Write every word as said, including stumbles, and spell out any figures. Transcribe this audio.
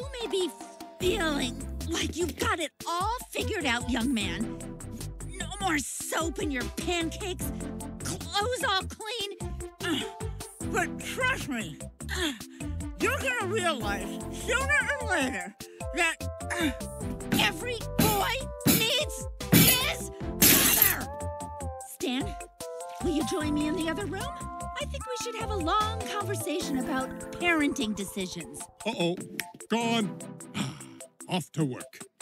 may be feeling like you've got it all figured out, young man. No more soap in your pancakes, clothes all clean. Uh, but trust me, uh, you're gonna realize sooner or later that uh, every boy needs his mother. Stan, will you join me in the other room? I think we should have a long conversation about parenting decisions. Uh-oh. Gone. Off to work.